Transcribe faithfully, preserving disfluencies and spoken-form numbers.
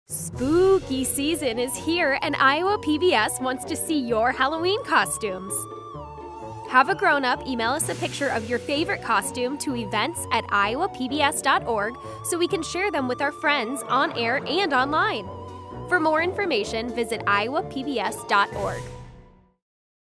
Spooky season is here, and Iowa P B S wants to see your Halloween costumes. Have a grown-up email us a picture of your favorite costume to events at iowa p b s dot org so we can share them with our friends on air and online. For more information, visit iowa p b s dot org.